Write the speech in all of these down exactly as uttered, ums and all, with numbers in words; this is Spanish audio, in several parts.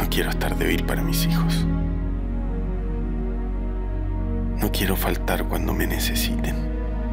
No quiero estar débil para mis hijos. No quiero faltar cuando me necesiten.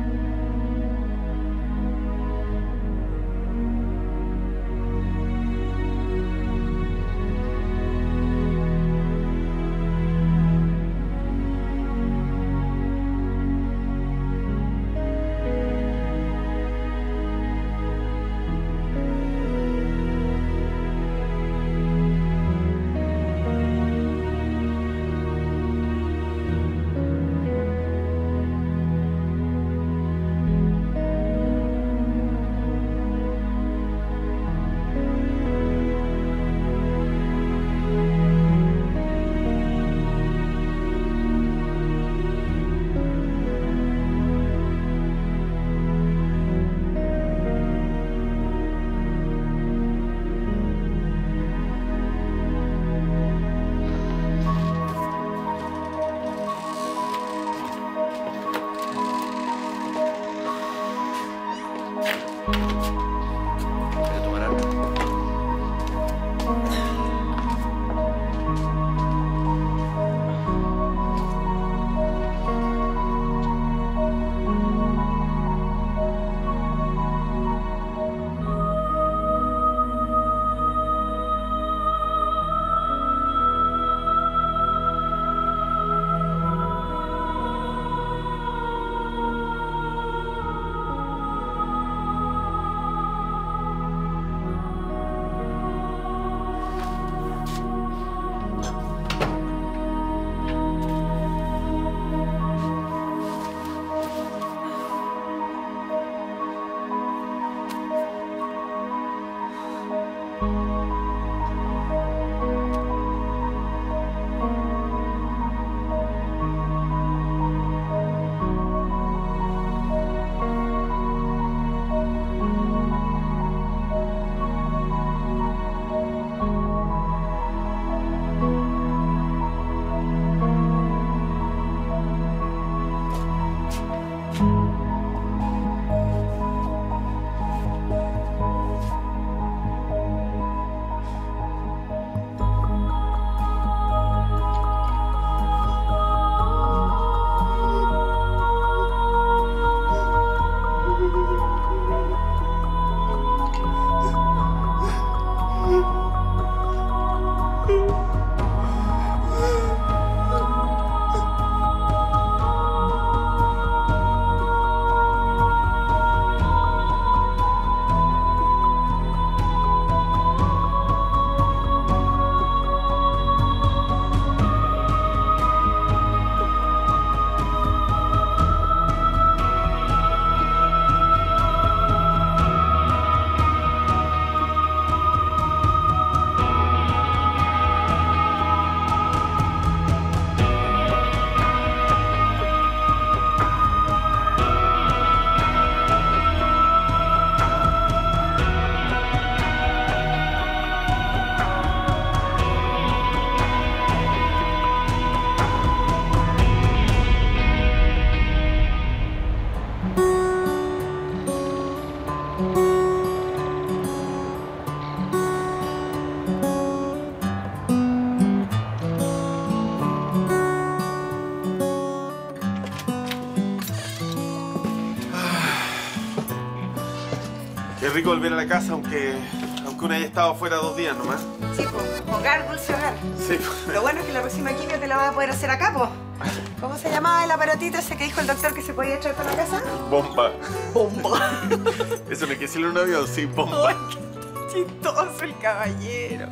Qué rico volver a la casa, aunque, aunque uno haya estado fuera dos días nomás. Sí, pues, hogar, dulce hogar. Sí, pues. Lo bueno es que la próxima quimio te la vas a poder hacer acá, pues. ¿Cómo se llamaba el aparatito ese que dijo el doctor que se podía traer para la casa? Bomba. Bomba. Eso no hay que decirle a un avión, sí, bomba. Ay, qué chistoso el caballero.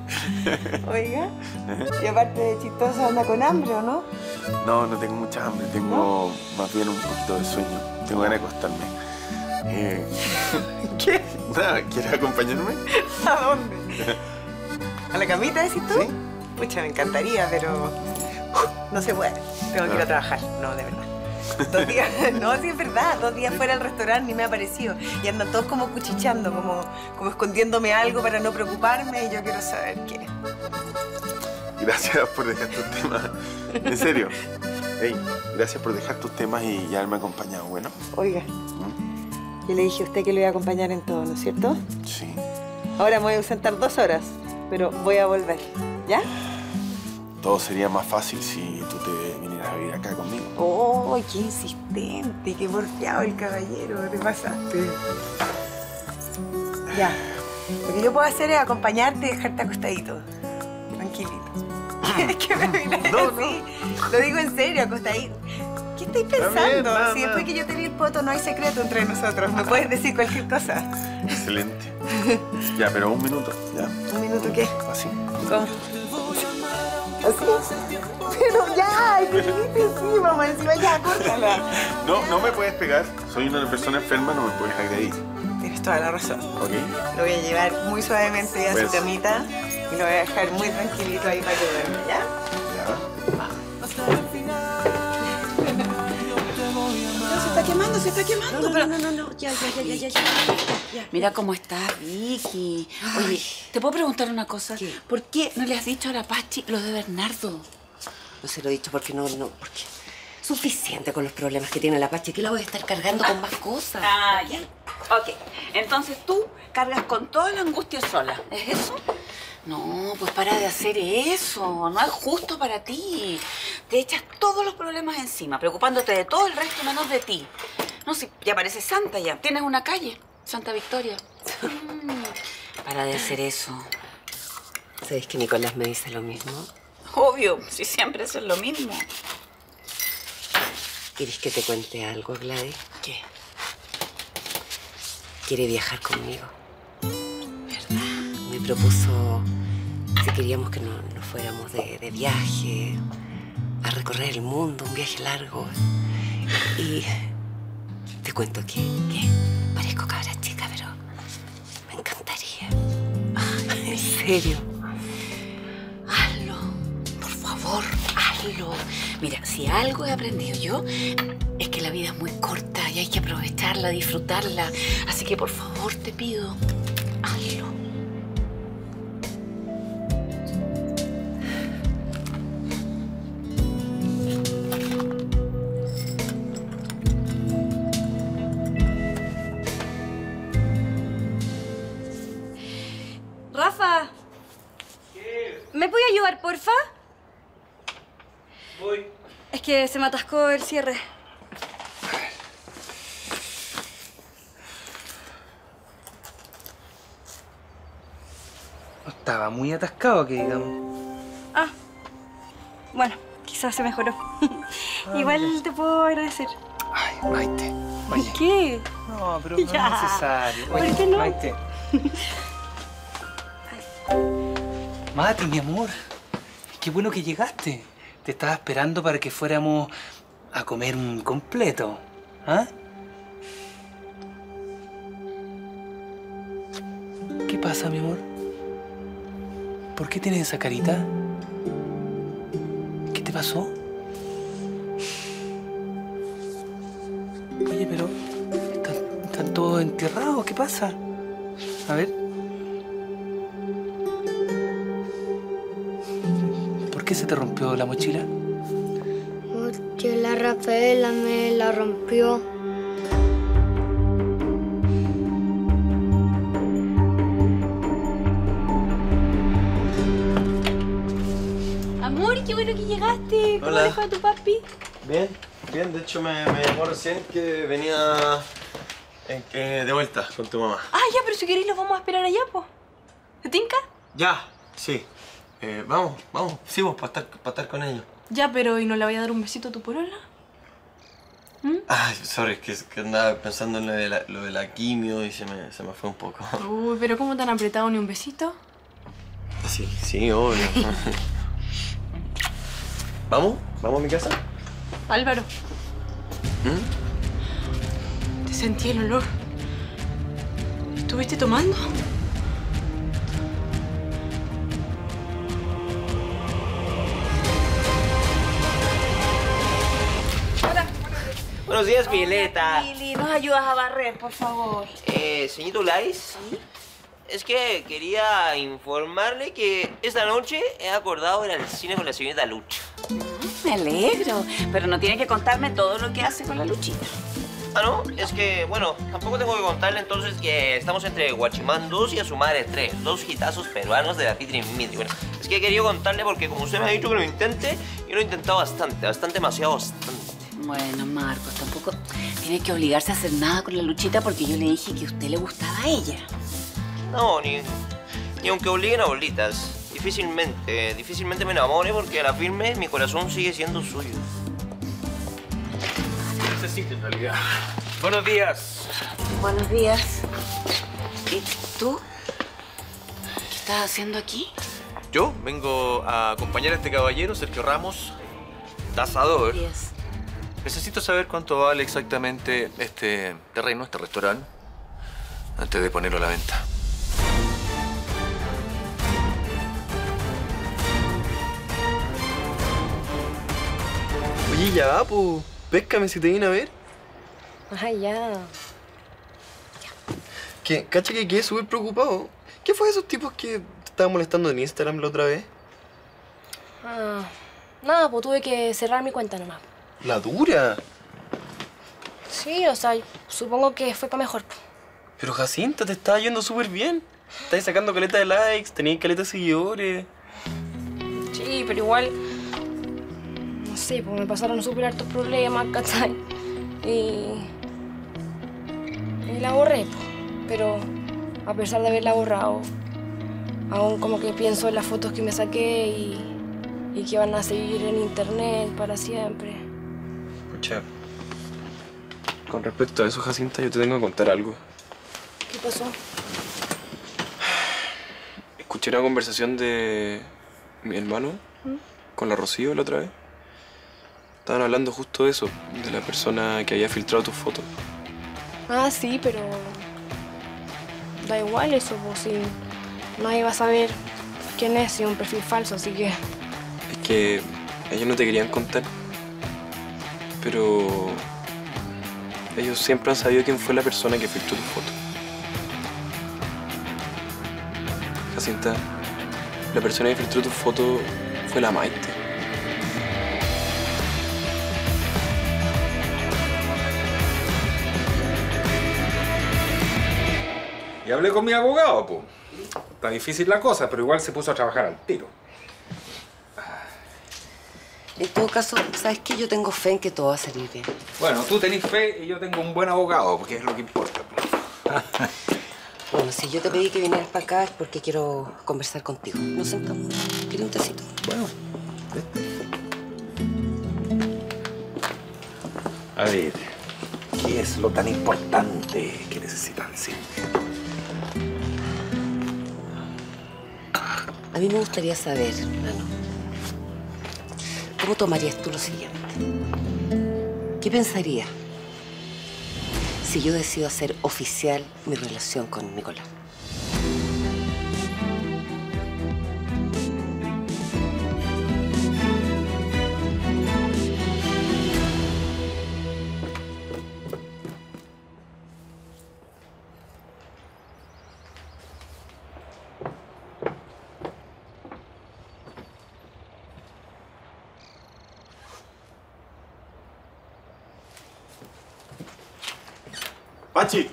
Oiga, y aparte de chistoso, anda con hambre, ¿o no? No, no tengo mucha hambre, tengo ¿No? más bien un poquito de sueño. Tengo ganas de acostarme. Eh... ¿Qué? Nada, ¿quieres acompañarme? ¿A dónde? ¿A la camita, decís tú? Sí. Pucha, me encantaría, pero uh, no se puede. Tengo que ir a trabajar. No, de verdad. Dos días, no, sí es verdad, dos días fuera del restaurante ni me ha aparecido. Y andan todos como cuchicheando, como, como escondiéndome algo para no preocuparme y yo quiero saber qué. Gracias por dejar tus temas. En serio. Hey, gracias por dejar tus temas y ya haberme acompañado, bueno. Oiga, ¿Mm? yo le dije a usted que lo iba a acompañar en todo, ¿no es cierto? Sí. Ahora me voy a ausentar dos horas, pero voy a volver, ¿ya? todo sería más fácil si tú te vinieras a vivir acá conmigo. ¡Oh, qué insistente! ¡Qué porfiado el caballero! Te pasaste. Ya. Lo que yo puedo hacer es acompañarte y dejarte acostadito. Tranquilito. Es que me miras No, así. Lo digo en serio, acostadito. ¿Qué estáis pensando? Bien, nada, si después nada. que yo te di el poto no hay secreto entre nosotros. Me puedes decir cualquier cosa. Excelente. Ya, pero un minuto, ya. ¿Un minuto qué? Así. ¿Cómo? ¿Así? Pero ya, Felipe, sí, mamá, encima ya, córtala. No, no me puedes pegar. Soy una persona enferma, no me puedes agredir. Tienes toda la razón. ¿Ok? Lo voy a llevar muy suavemente a su Pues. camita y lo voy a dejar muy tranquilito ahí para que duerma, ¿ya? Ya. No, se está quemando, se está quemando. No, no, no, no, no, ya, ya, ya, ya, ya, ya, ya. Mira cómo estás, Vicky. Oye, ¿te puedo preguntar una cosa? ¿Qué? ¿Por qué no le has dicho a la Pachi lo de Bernardo? No se lo he dicho porque no, no, porque suficiente con los problemas que tiene la Pachi, que la voy a estar cargando con más cosas. Ah, ya. Ok, entonces tú cargas con toda la angustia sola, ¿es eso? No, pues para de hacer eso. No es justo para ti. Te echas todos los problemas encima, preocupándote de todo el resto menos de ti. No, si ya pareces santa ya. Tienes una calle, Santa Victoria. Mm, para de hacer eso. ¿Sabes que Nicolás me dice lo mismo? Obvio, si siempre es lo mismo. ¿Quieres que te cuente algo, Gladys? ¿Qué? Quiere viajar conmigo. Me propuso si queríamos que no- nos fuéramos de, de viaje, a recorrer el mundo, un viaje largo. Y te cuento que, que parezco cabra chica, pero me encantaría. Ay, en serio. Hazlo, por favor, hazlo. Mira, si algo he aprendido yo, es que la vida es muy corta y hay que aprovecharla, disfrutarla. Así que, por favor, te pido, hazlo. Rafa, ¿me puede ayudar, porfa? Voy. Es que se me atascó el cierre. No estaba muy atascado, que digamos. Ah, bueno, quizás se mejoró. Igual te puedo agradecer. Ay, Maite. Oye. ¿Qué? No, pero no Ya. es necesario. ¿Por Oye, qué no? Maite. Mati, mi amor. Qué bueno que llegaste. Te estaba esperando para que fuéramos a comer un completo. ¿Ah? ¿Qué pasa, mi amor? ¿Por qué tienes esa carita? ¿Qué te pasó? Oye, pero ¿están, están todos enterrados? ¿Qué pasa? A ver. ¿Por qué se te rompió la mochila? Porque la Rafaela me la rompió. Amor, qué bueno que llegaste. ¿Cómo Hola. le fue a tu papi? Bien, bien. De hecho, me, me llamó recién que venía eh, que de vuelta con tu mamá. Ah, ya, pero si queréis los vamos a esperar allá, po. ¿Te tinca? Ya, sí. Eh, vamos, vamos. Sí, vos, para estar, para estar con ellos. Ya, pero ¿y no le voy a dar un besito a tu polola? Ay, sorry, es que, que andaba pensando en lo de, la, lo de la quimio y se me, se me fue un poco. Uy, pero ¿cómo tan apretado ni un besito? Sí, sí, obvio. ¿Vamos? ¿Vamos a mi casa? Álvaro, ¿Mm? te sentí el olor. ¿Estuviste tomando? Buenos días, Violeta. Lili, ¿nos ayudas a barrer, por favor? Eh, señorita Ulais. ¿Sí? Es que quería informarle que esta noche he acordado ir al cine con la señorita Lucha. Me alegro, pero no tiene que contarme todo lo que hace con la Luchita. Ah, ¿no? Es que, bueno, tampoco tengo que contarle entonces que estamos entre Guachimán dos y a su madre tres. Dos hitazos peruanos de la Pitri Midi. Bueno, es que he querido contarle porque como usted me ha dicho que lo intente, yo lo he intentado bastante, bastante, demasiado, bastante. Bueno, Marcos, tampoco tiene que obligarse a hacer nada con la Luchita porque yo le dije que a usted le gustaba a ella. No, ni, ni aunque obliguen a bolitas. Difícilmente, difícilmente me enamore porque a la firme mi corazón sigue siendo suyo. Necesito en realidad. Buenos días. Buenos días. ¿Y tú? ¿Qué estás haciendo aquí? Yo vengo a acompañar a este caballero, Sergio Ramos, tasador. Días. Necesito saber cuánto vale exactamente este terreno, este restaurante, antes de ponerlo a la venta. Oye, ya, pues. Péscame si te viene a ver. Ay, ya. Que, cacha que quedé súper preocupado. ¿Qué fue de esos tipos que te estaban molestando en Instagram la otra vez? Ah, nada, pues tuve que cerrar mi cuenta nomás. ¿La dura? Sí, o sea, supongo que fue para mejor. Pero Jacinta, te estaba yendo súper bien. Estás sacando caleta de likes, tenías caleta de seguidores. Sí, pero igual... No sé, pues me pasaron súper hartos problemas, ¿cachai? Y... Y la borré, pues. Pero a pesar de haberla borrado, aún como que pienso en las fotos que me saqué y... Y que van a seguir en internet para siempre. Escucha, con respecto a eso, Jacinta, yo te tengo que contar algo. ¿Qué pasó? Escuché una conversación de mi hermano ¿Mm? con la Rocío la otra vez. Estaban hablando justo de eso, de la persona que había filtrado tus fotos. Ah, sí, pero... Da igual eso, pues si nadie va a saber quién es, si es un perfil falso, así que... Es que ellos no te querían contar, pero ellos siempre han sabido quién fue la persona que filtró tu foto. Jacinta, la persona que filtró tu foto fue la Maite. Y hablé con mi abogado, pues. Está difícil la cosa, pero igual se puso a trabajar al tiro. En todo caso, ¿sabes qué? Yo tengo fe en que todo va a salir bien. Bueno, tú tenés fe y yo tengo un buen abogado, porque es lo que importa. Bueno, si yo te pedí que vinieras para acá es porque quiero conversar contigo. Nos sentamos. ¿Quieres un tecito? Bueno. A ver, ¿qué es lo tan importante que necesita decir? A mí me gustaría saber, Nano, ¿cómo tomarías tú lo siguiente? ¿Qué pensarías si yo decido hacer oficial mi relación con Nicolás? ¡Pachi!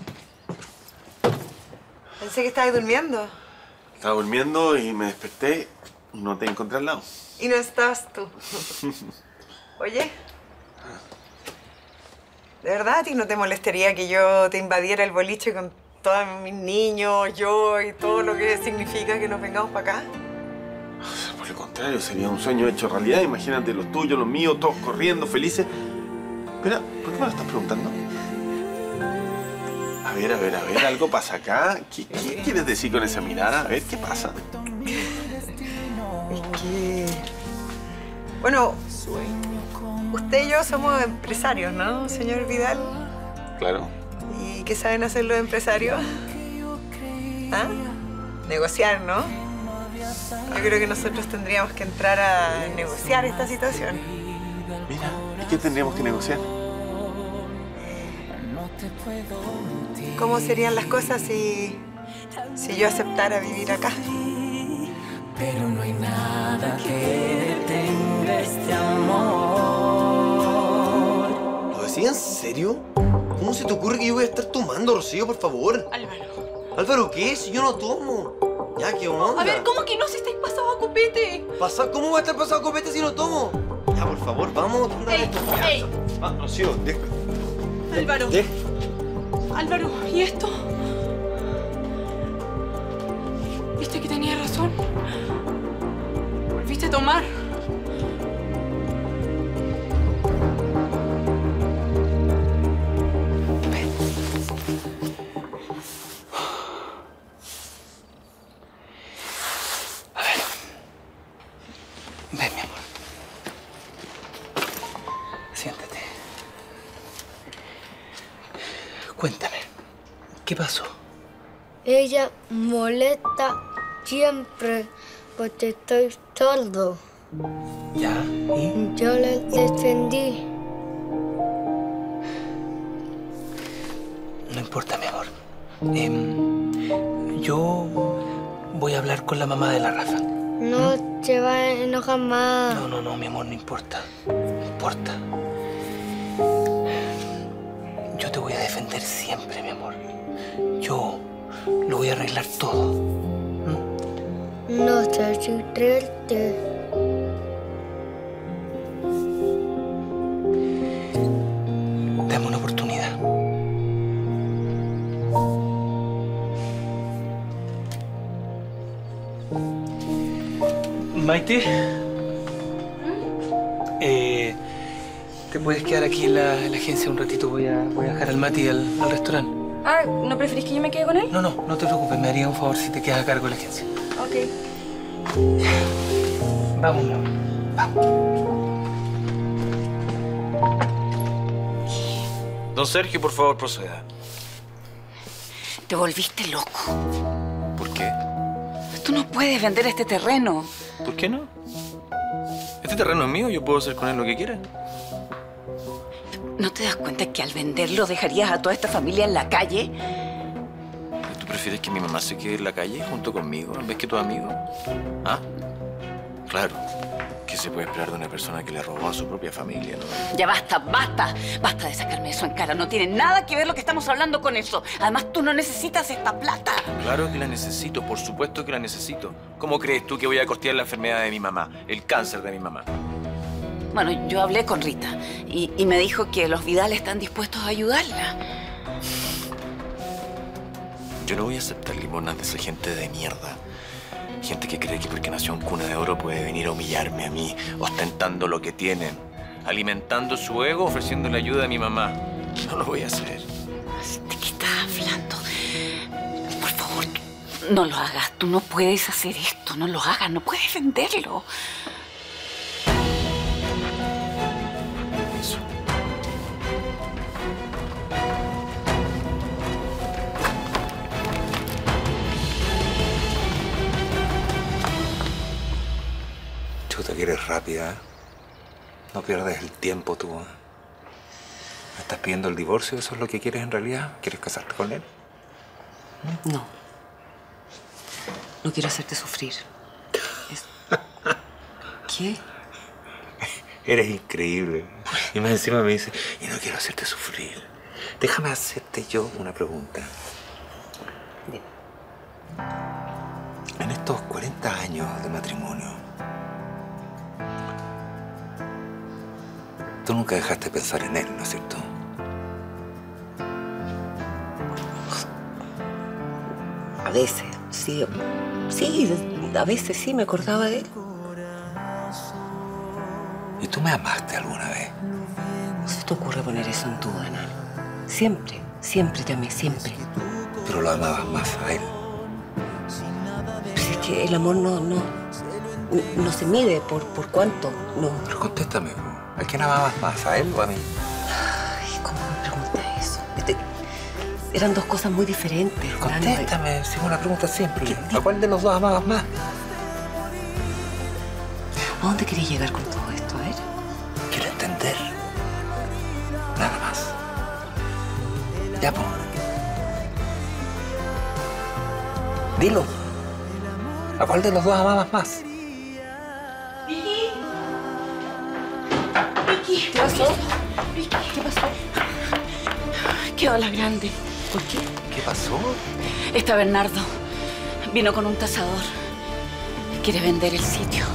Pensé que estabas durmiendo. Estaba durmiendo y me desperté y no te encontré al lado. Y no estabas tú. Oye, ¿de verdad a ti no te molestaría que yo te invadiera el boliche con todos mis niños, yo y todo lo que significa que nos vengamos para acá? Por el contrario, sería un sueño hecho realidad. Imagínate los tuyos, los míos, todos corriendo, felices. Espera, ¿por qué me lo estás preguntando? A ver, a ver, a ver, algo pasa acá. ¿Qué, qué quieres decir con esa mirada? A ver, ¿qué pasa? Es que... Bueno, usted y yo somos empresarios, ¿no, señor Vidal? Claro. ¿Y qué saben hacer los empresarios? ¿Ah? Negociar, ¿no? Yo creo que nosotros tendríamos que entrar a negociar esta situación. Mira, ¿y qué tendríamos que negociar? ¿Cómo serían las cosas si, si yo aceptara vivir acá? Pero no hay nada que detenga este amor. ¿Lo decía en serio? ¿Cómo se te ocurre que yo voy a estar tomando, Rocío, por favor? Álvaro. Álvaro, ¿qué? Si yo no tomo. Ya, ¿qué onda? A ver, ¿cómo que no? Si estáis pasado a copete. ¿Pasa? ¿Cómo va a estar pasado copete si no tomo? Ya, por favor, vamos. Ey, ey. Va, Rocío, deja. Álvaro. Deja. Álvaro, ¿y esto? ¿Viste que tenía razón? Volviste a tomar. Ven, mi amor. Siéntate. Cuéntame, ¿qué pasó? Ella molesta siempre porque estoy sordo. ¿Ya? ¿Y? Yo le defendí. No importa, mi amor. Em, yo voy a hablar con la mamá de la Rafa. No se va a enojar más. No, no, no, mi amor, no importa. No importa. Yo te voy a defender siempre, mi amor. Yo lo voy a arreglar todo. ¿Mm? No sé si triste. Dame una oportunidad. Maite, eh, ¿te puedes quedar aquí en la, en la agencia un ratito? Voy a, voy a dejar al Mati al, al restaurante. Ah, ¿no preferís que yo me quede con él? No, no, no te preocupes. Me haría un favor si te quedas a cargo de la agencia. Ok. Vamos, mi amor. Vamos. Don Sergio, por favor, proceda. Te volviste loco. ¿Por qué? Tú no puedes vender este terreno. ¿Por qué no? Este terreno es mío, yo puedo hacer con él lo que quiera. ¿No te das cuenta que al venderlo dejarías a toda esta familia en la calle? ¿Tú prefieres que mi mamá se quede en la calle junto conmigo en vez que tu amigo? ¿Ah? Claro. ¿Qué se puede esperar de una persona que le robó a su propia familia, no? Ya basta, basta. Basta de sacarme eso en cara. No tiene nada que ver lo que estamos hablando con eso. Además, tú no necesitas esta plata. Claro que la necesito, por supuesto que la necesito. ¿Cómo crees tú que voy a costear la enfermedad de mi mamá? El cáncer de mi mamá. Bueno, yo hablé con Rita y, y me dijo que los Vidal están dispuestos a ayudarla. Yo no voy a aceptar limonas de esa gente de mierda. Gente que cree que porque nació en cuna de oro puede venir a humillarme a mí, ostentando lo que tienen, alimentando su ego, ofreciéndole ayuda a mi mamá. No lo voy a hacer. ¿De qué estás hablando? Por favor, no lo hagas. Tú no puedes hacer esto. No lo hagas. No puedes venderlo. Eso. Chuta, que eres rápida, ¿eh? No pierdes el tiempo tú, ¿eh? ¿Me estás pidiendo el divorcio? ¿Eso es lo que quieres en realidad? ¿Quieres casarte con él? No. No quiero hacerte sufrir. Es... ¿Qué? Eres increíble. Y más encima me dice, y no quiero hacerte sufrir. Déjame hacerte yo una pregunta. Bien. En estos cuarenta años de matrimonio, tú nunca dejaste de pensar en él, ¿no es cierto? A veces, sí. Sí, a veces sí me acordaba de él. ¿Y tú me amaste alguna vez? No se te ocurre poner eso en duda, Nano. Siempre, siempre te amé, siempre. Pero lo amabas más a él. Pero es que el amor no, no, no se mide por, por cuánto, no. Pero contéstame, ¿a quién amabas más, a él o a mí? Ay, ¿cómo me preguntas eso? Este, eran dos cosas muy diferentes. Pero contéstame, es una pregunta simple. ¿A cuál de los dos amabas más? ¿A dónde querías llegar con todo esto? A ver. Quiero entender. Nada más. Ya, po. Dilo. ¿A cuál de los dos amabas más? Vicky. Vicky. ¿Qué pasó? Vicky. ¿Qué pasó? Qué ola grande. ¿Por qué? ¿Qué pasó? Está Bernardo. Vino con un tasador. Quiere vender el sitio.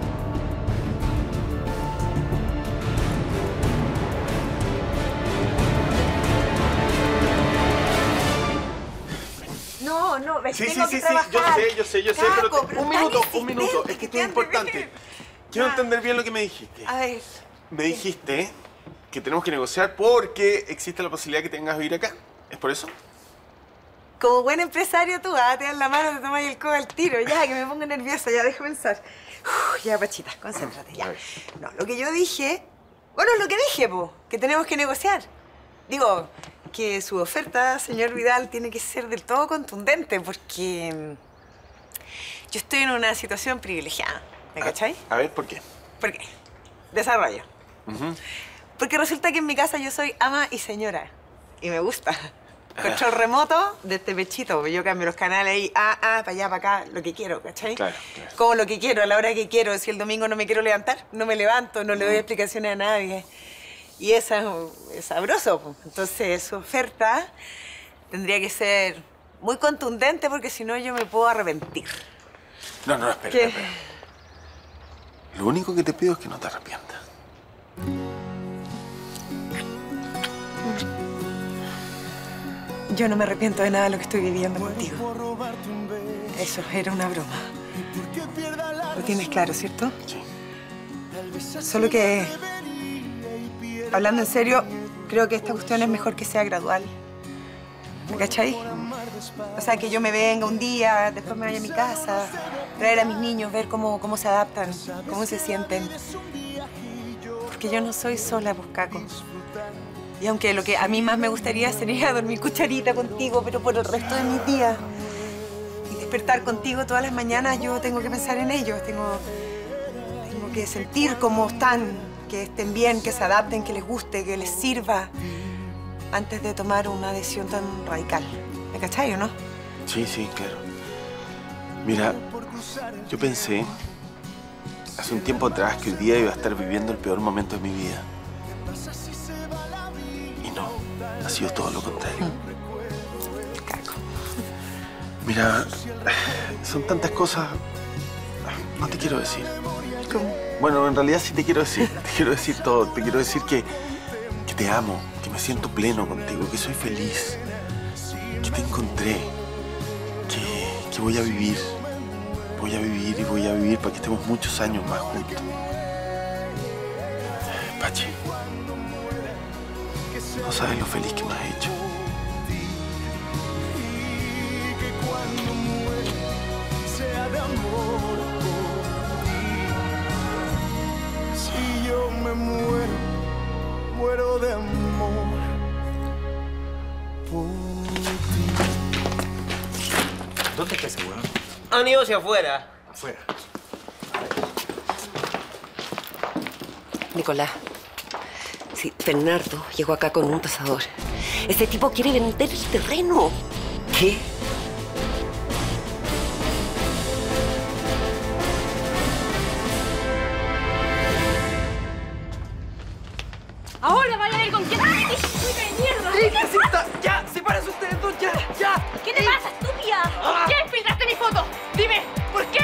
No, no, ves, Sí, sí, tengo sí, que sí, trabajar. yo sé, yo sé, yo sé, pero, Caco, te- pero un tan minuto, un minuto, insistente, es que esto que es importante. ven. Quiero Ya. entender bien lo que me dijiste. A ver, Me dijiste que tenemos que negociar porque existe la posibilidad que tengas que ir acá. ¿Es por eso? como buen empresario tú, ah, te dan la mano, te tomas el codo al tiro. Ya, que me pongo nerviosa, ya, deja pensar. Uf, ya, Pachita, concéntrate, ya. No, lo que yo dije... Bueno, lo que dije, po, que tenemos que negociar. Digo, que su oferta, señor Vidal, tiene que ser del todo contundente porque... mm, Yo estoy en una situación privilegiada, ¿me cachai? A ver, ¿por qué? ¿Por qué? Desarrollo. Ujú. Porque resulta que en mi casa yo soy ama y señora. Y me gusta. Control remoto de este pechito. Yo cambio los canales ahí, ah, ah, para allá, para acá, lo que quiero, ¿cachai? Claro, claro. Como lo que quiero, a la hora que quiero. Si el domingo no me quiero levantar, no me levanto, no le doy explicaciones a nadie. Y eso es, es sabroso, po. Entonces su oferta tendría que ser muy contundente porque si no yo me puedo arrepentir. No, no, espera, ¿Qué? espera. Lo único que te pido es que no te arrepientas. Yo no me arrepiento de nada de lo que estoy viviendo contigo. Eso era una broma. Lo tienes claro, ¿cierto? Sí. Solo que, hablando en serio, creo que esta cuestión es mejor que sea gradual. ¿Me cachai? O sea, que yo me venga un día, después me vaya a mi casa, traer a mis niños, ver cómo, cómo se adaptan, cómo se sienten. Porque yo no soy sola, pues, Caco. Y aunque lo que a mí más me gustaría sería dormir cucharita contigo, pero por el resto de mis días. Y despertar contigo todas las mañanas, yo tengo que pensar en ellos. Tengo, tengo que sentir cómo están, que estén bien, que se adapten, que les guste, que les sirva, antes de tomar una decisión tan radical. ¿Me cachai o no? Sí, sí, claro. Mira, yo pensé hace un tiempo atrás que hoy día iba a estar viviendo el peor momento de mi vida. Y no, ha sido todo lo contrario. Caco. Mira, son tantas cosas. No te quiero decir. ¿Cómo? Bueno, en realidad sí te quiero decir. Te quiero decir todo. Te quiero decir que, que te amo, que me siento pleno contigo, que soy feliz, que te encontré, que, que voy a vivir. Voy a vivir y voy a vivir para que estemos muchos años más juntos. Pachi, no sabes lo feliz que me has hecho. Si yo me muero, muero de amor por ti. ¿Dónde está ese weón? Han ido hacia afuera. Afuera. Nicolás, sí, Bernardo llegó acá con un tasador. Ese tipo quiere vender el terreno. ¿Qué? Ahora vayan a ir con quién. ¡Ay, qué chica de mierda! ¡Ey, casita! ¡Ya! ¡Sepárense ustedes dos! ¡Ya! ¡Ya! ¿Qué te pasa, estúpida? ¿Por qué filtraste mi foto? Dime, ¿por qué?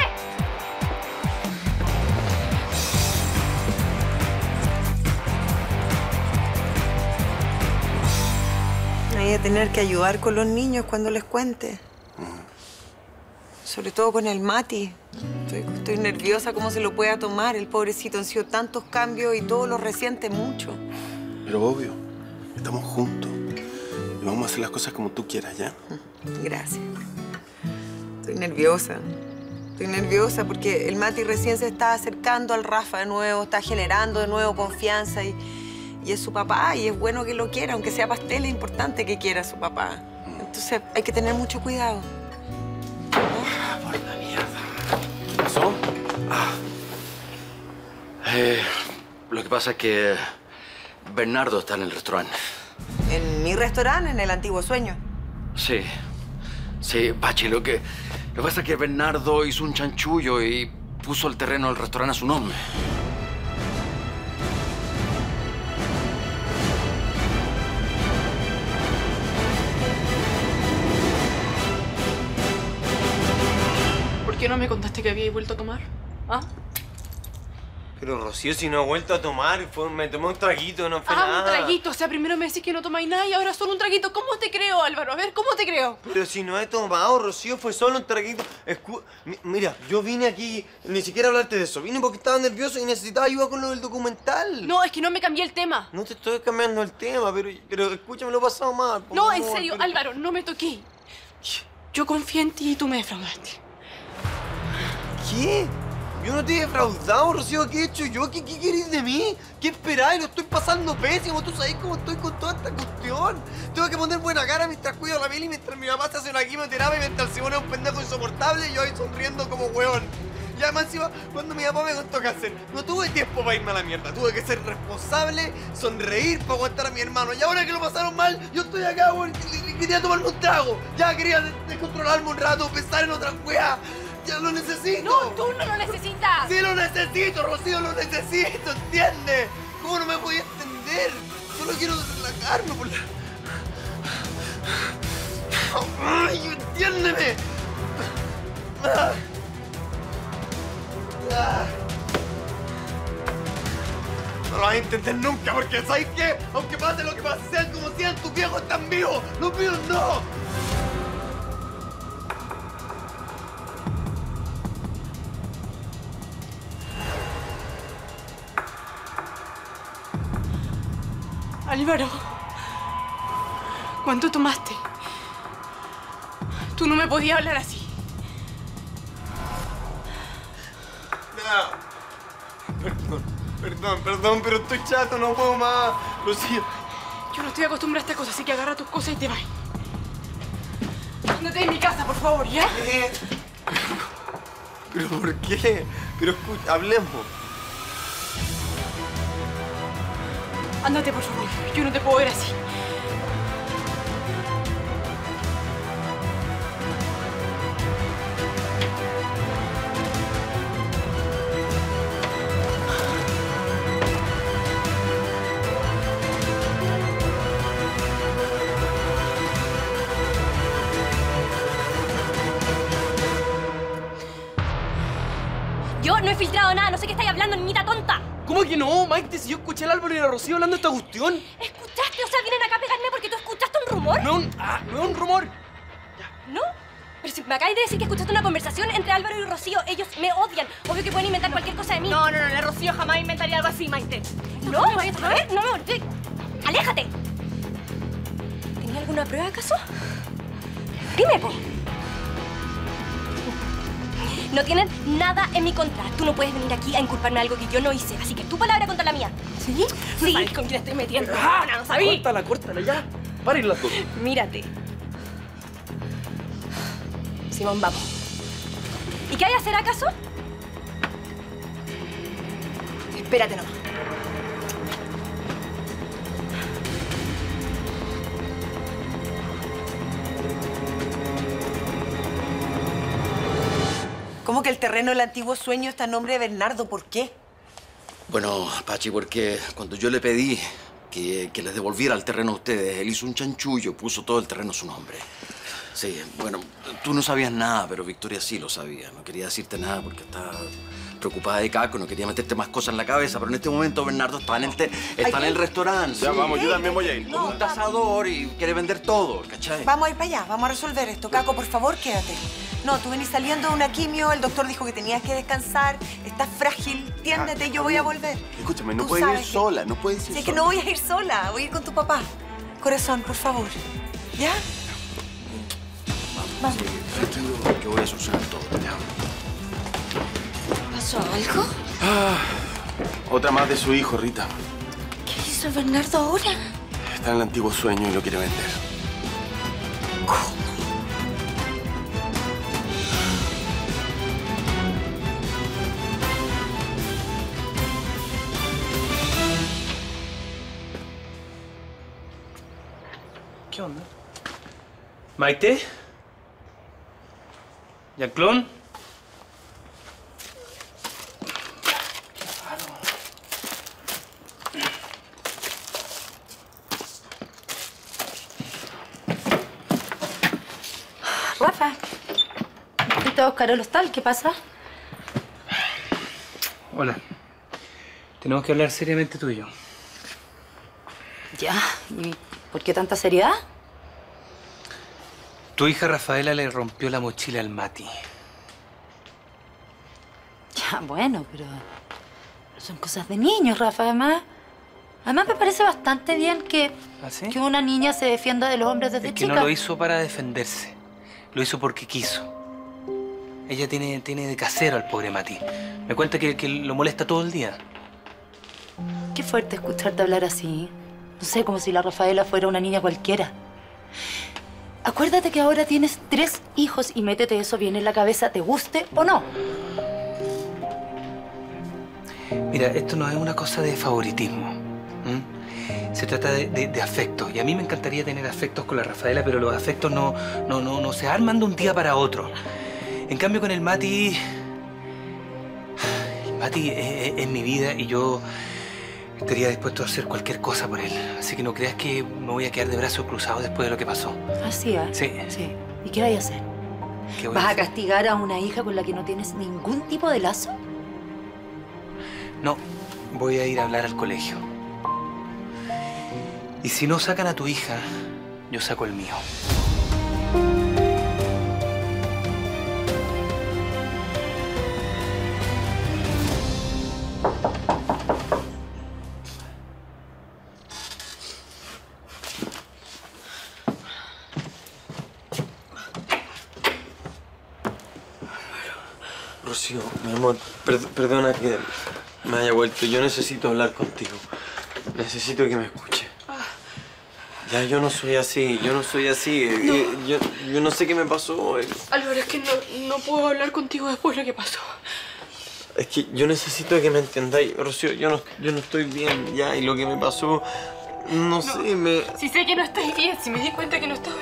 Hay que tener que ayudar con los niños cuando les cuente. Sobre todo con el Mati. Estoy, estoy nerviosa cómo se lo pueda tomar. El pobrecito han sido tantos cambios y todo lo resiente mucho. Pero obvio, estamos juntos. Y vamos a hacer las cosas como tú quieras, ¿ya? Gracias. Estoy nerviosa. Estoy nerviosa porque el Mati recién se está acercando al Rafa de nuevo, está generando de nuevo confianza y, y es su papá y es bueno que lo quiera, aunque sea pastel, es importante que quiera a su papá. Entonces hay que tener mucho cuidado. Por la mierda. ¿Qué pasó? Ah. Eh, lo que pasa es que Bernardo está en el restaurante. En mi restaurante, en el Antiguo Sueño. Sí. Sí, Pachi, lo que, lo que pasa es que Bernardo hizo un chanchullo y puso el terreno del restaurante a su nombre. ¿Por qué no me contaste que habíais vuelto a tomar? ¿Ah? Pero Rocío, si no he vuelto a tomar, fue, me tomé un traguito, no fue Ah, nada. un traguito. O sea, primero me decís que no tomáis nada y ahora solo un traguito. ¿Cómo te creo, Álvaro? A ver, ¿cómo te creo? Pero si no he tomado, Rocío, fue solo un traguito. Escu Mi- Mira, yo vine aquí, ni siquiera a hablarte de eso. Vine porque estaba nervioso y necesitaba ayuda con lo del documental. No, es que no me cambié el tema. No te estoy cambiando el tema, pero, pero escúchame, lo he pasado mal. por No, en favor, serio, pero- Álvaro, no me toqué. Yo confié en ti y tú me defraudaste. ¿Qué? Yo no te he defraudado, Rocío. ¿Qué he hecho yo? ¿Qué, qué queréis de mí? ¿Qué esperáis? Lo estoy pasando pésimo. Tú sabés cómo estoy con toda esta cuestión. Tengo que poner buena cara mientras cuido a la Mili, mientras mi mamá se hace una quimioterapia y mientras Simón es un pendejo insoportable y yo ahí sonriendo como hueón. Y además encima, cuando mi papá me contó qué hacer, no tuve tiempo para irme a la mierda. Tuve que ser responsable, sonreír para aguantar a mi hermano. Y ahora que lo pasaron mal, yo estoy acá, weón, y quería tomarme un trago. Ya quería descontrolarme un rato, pensar en otra weá. ¡Ya lo necesito! No, tú no lo necesitas. ¡Sí lo necesito, Rocío! ¡Lo necesito! ¿Entiendes? ¿Cómo no me podía entender? Solo quiero relajarme por la... ¡Ay, entiéndeme! Ah. Ah. No lo vas a entender nunca, porque ¿sabes qué? Aunque pase lo que pase, sean como sean, tus viejos están vivos. ¡Los míos no! Álvaro, ¿cuánto tomaste? Tú no me podías hablar así. No. Perdón, perdón, perdón, pero estoy chato, no puedo más. Rocío. Yo no estoy acostumbrada a estas cosas, así que agarra tus cosas y te vas. Ándate de mi casa, por favor, ¿ya? ¿Qué? ¿Pero por qué? Pero escucha, hablemos. Ándate, por favor. Yo no te puedo ver así. Yo no he filtrado nada, no sé qué estáis hablando, niñita tonta. ¿Cómo que no, Maite? Si yo escuché al Álvaro y a la Rocío hablando de esta cuestión. ¿Escuchaste? O sea, vienen acá a pegarme porque tú escuchaste un rumor. No, un- ah, no es un rumor. ¿No? Pero si me acabas de decir que escuchaste una conversación entre Álvaro y Rocío, ellos me odian. Obvio que pueden inventar cualquier cosa de mí. No, no, no, la Rocío jamás inventaría algo así, Maite. No, a ver, no me voltees. ¡Aléjate! ¿Tenía alguna prueba acaso? Dime, po. No tienen nada en mi contra. Tú no puedes venir aquí a inculparme de algo que yo no hice. Así que tu palabra contra la mía. ¿Sí? Sí. ¿Sabes con quién estoy metiendo? Ah, No, no sabía. Córtala, córtala, ya. Paren las dos. Mírate. Simón, vamos. ¿Y qué hay a hacer acaso? Espérate nomás. ¿Cómo que el terreno del antiguo sueño está a nombre de Bernardo? ¿Por qué? Bueno, Pachi, porque cuando yo le pedí que, que les devolviera el terreno a ustedes, él hizo un chanchullo, puso todo el terreno a su nombre. Sí, bueno, tú no sabías nada, pero Victoria sí lo sabía. No quería decirte nada porque estaba preocupada de Caco, no quería meterte más cosas en la cabeza, pero en este momento Bernardo está en el, te- está en el restaurante. Ya, vamos, yo también voy a ir. Con un tasador y quiere vender todo, ¿cachai? Vamos a ir para allá, vamos a resolver esto. Caco, por favor, quédate. No, tú venís saliendo de una quimio, el doctor dijo que tenías que descansar, estás frágil, tiéndete, yo voy a volver. Escúchame, no Tú puedes ir sabes que- sola, no puedes ir Si sola. es que no voy a ir sola, voy a ir con tu papá. Corazón, por favor. ¿Ya? Vamos. Tranquilo, que voy a solucionar todo, te amo. ¿Pasó algo? Ah, otra más de su hijo, Rita. ¿Qué hizo Bernardo ahora? Está en el antiguo sueño y lo quiere vender. ¿Qué onda? ¿Maite? ¿Jean-Claude? Rafa, viniste a buscar al hostal. ¿Qué pasa? Hola. Tenemos que hablar seriamente tú y yo. Ya. ¿Y por qué tanta seriedad? Tu hija Rafaela le rompió la mochila al Mati. Ya, bueno, pero... son cosas de niños, Rafa, además. Además me parece bastante bien que... ¿Ah, sí? que una niña se defienda de los hombres desde Es que chica. no lo hizo para defenderse. Lo hizo porque quiso. Ella tiene, tiene de casero al pobre Mati. Me cuenta que, que lo molesta todo el día. Qué fuerte escucharte hablar así. No sé, como si la Rafaela fuera una niña cualquiera. Acuérdate que ahora tienes tres hijos y métete eso bien en la cabeza, te guste o no. Mira, esto no es una cosa de favoritismo. ¿m? Se trata de, de, de afectos. Y a mí me encantaría tener afectos con la Rafaela, pero los afectos no, no, no, no se arman de un día para otro. En cambio, con el Mati... El Mati es, es mi vida y yo estaría dispuesto a hacer cualquier cosa por él. Así que no creas que me voy a quedar de brazos cruzados después de lo que pasó. Así, ¿eh? Sí. Sí. ¿Y qué vas a hacer? ¿Qué voy ¿Vas a a hacer? castigar a una hija con la que no tienes ningún tipo de lazo? No, voy a ir a hablar al colegio. Y si no sacan a tu hija, yo saco el mío. Rocío, mi amor, per- perdona que me haya vuelto. Yo necesito hablar contigo. Necesito que me escuches. Ya, yo no soy así, yo no soy así. No. Eh, Yo, yo no sé qué me pasó. eh. Álvaro, es que no, no puedo hablar contigo después de lo que pasó. Es que yo necesito que me entendáis. Rocío, yo no, yo no estoy bien ya. Y lo que me pasó, no, sé, me... Si sé que no estás bien, si me di cuenta que no estás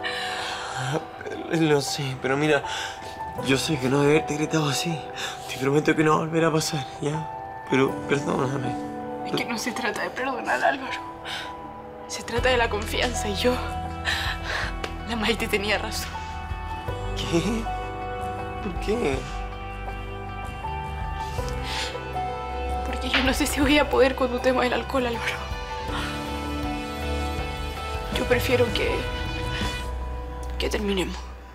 bien. Lo sé, pero mira, yo sé que no debe haberte gritado así. Te prometo que no va a volver a pasar, ¿ya? Pero perdóname. Es que no se trata de perdonar, Álvaro. Se trata de la confianza y yo... La Maite tenía razón. ¿Qué? ¿Por qué? Porque yo no sé si voy a poder con tu tema del alcohol, Álvaro. Yo prefiero que... que terminemos.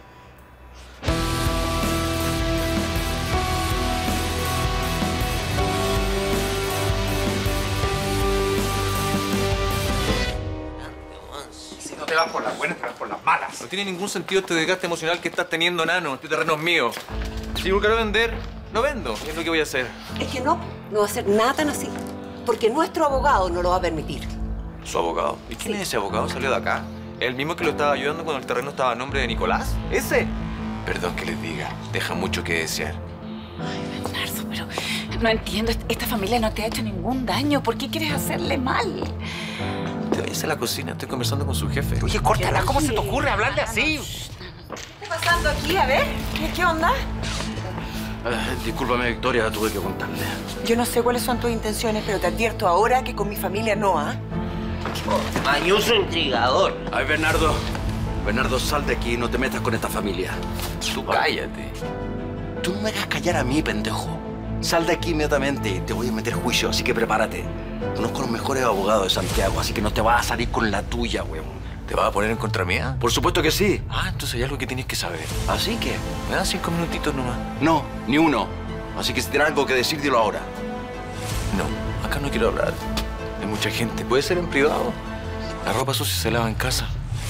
Si no te vas por las buenas, te vas por las malas. No tiene ningún sentido este desgaste emocional que estás teniendo, nano. Este terreno es mío. Si yo quiero vender, lo vendo. ¿Qué es lo que voy a hacer? Es que no, no va a ser nada tan así. Porque nuestro abogado no lo va a permitir. ¿Su abogado? ¿Y quién es ese abogado? ¿Salió de acá? ¿El mismo que lo estaba ayudando cuando el terreno estaba a nombre de Nicolás? ¿Ese? Perdón que les diga. Deja mucho que desear. Bernardo, pero no entiendo. Esta familia no te ha hecho ningún daño. ¿Por qué quieres hacerle mal? Te vayas a la cocina. Estoy conversando con su jefe. Oye, córtala. ¿Cómo se te ocurre hablarle así? ¿Qué está pasando aquí? A ver, ¿qué, qué onda? Eh, discúlpame, Victoria, tuve que contarle. Yo no sé cuáles son tus intenciones, pero te advierto ahora que con mi familia no, ¿ah? Mañoso intrigador. Ay, Bernardo. Bernardo, sal de aquí y no te metas con esta familia. Tú cállate. Tú no me hagas callar a mí, pendejo. Sal de aquí inmediatamente y te voy a meter juicio, así que prepárate. Conozco los mejores abogados de Santiago, así que no te vas a salir con la tuya, weón. ¿Te vas a poner en contra mía? Por supuesto que sí. Ah, entonces hay algo que tienes que saber. ¿Así que? Me dan cinco minutitos nomás. No, ni uno. Así que si tienes algo que decir, dilo ahora. No, acá no quiero hablar. Hay mucha gente. ¿Puede ser en privado? La ropa sucia se lava en casa.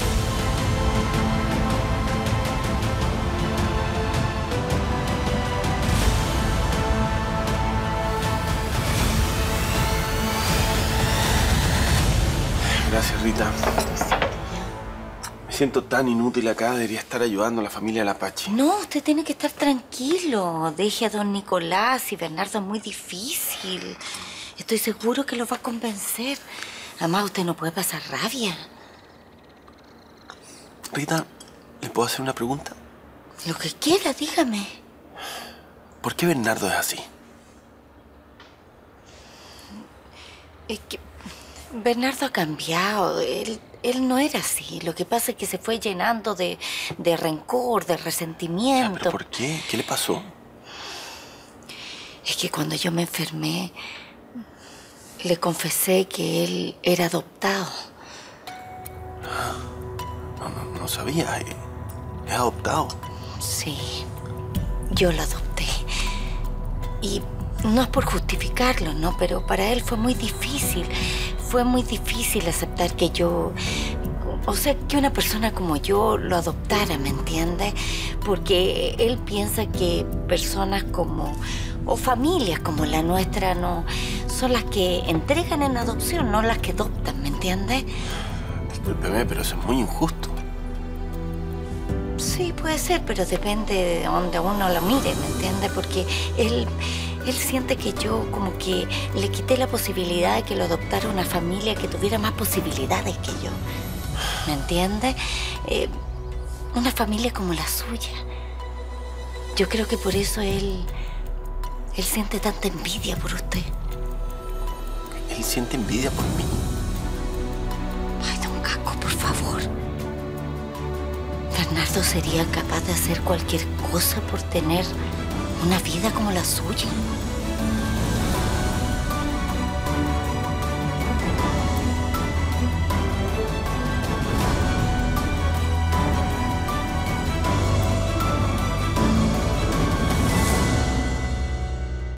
Gracias, Rita. Me siento tan inútil acá. Debería estar ayudando a la familia Lapache. No, usted tiene que estar tranquilo. Deje a don Nicolás y Bernardo es muy difícil. Estoy seguro que lo va a convencer. Además, usted no puede pasar rabia. Rita, ¿le puedo hacer una pregunta? Lo que quiera, dígame. ¿Por qué Bernardo es así? Es que Bernardo ha cambiado. Él, él no era así. Lo que pasa es que se fue llenando de, de rencor, de resentimiento. ¿Pero por qué? ¿Qué le pasó? Es que cuando yo me enfermé, le confesé que él era adoptado. No, no, no sabía. ¿Es adoptado? Sí, yo lo adopté. Y no es por justificarlo, ¿no? Pero para él fue muy difícil. Fue muy difícil aceptar que yo... O sea, que una persona como yo lo adoptara, ¿me entiendes? Porque él piensa que personas como... o familias como la nuestra no son las que entregan en adopción, no las que adoptan, ¿me entiendes? Discúlpeme, pero eso es muy injusto. Sí, puede ser, pero depende de donde uno lo mire, ¿me entiendes? Porque él, él siente que yo como que le quité la posibilidad de que lo adoptara una familia que tuviera más posibilidades que yo, ¿me entiendes? Eh, una familia como la suya. Yo creo que por eso él... Él siente tanta envidia por usted. ¿Él siente envidia por mí? Ay, don Caco, por favor. Bernardo sería capaz de hacer cualquier cosa por tener una vida como la suya.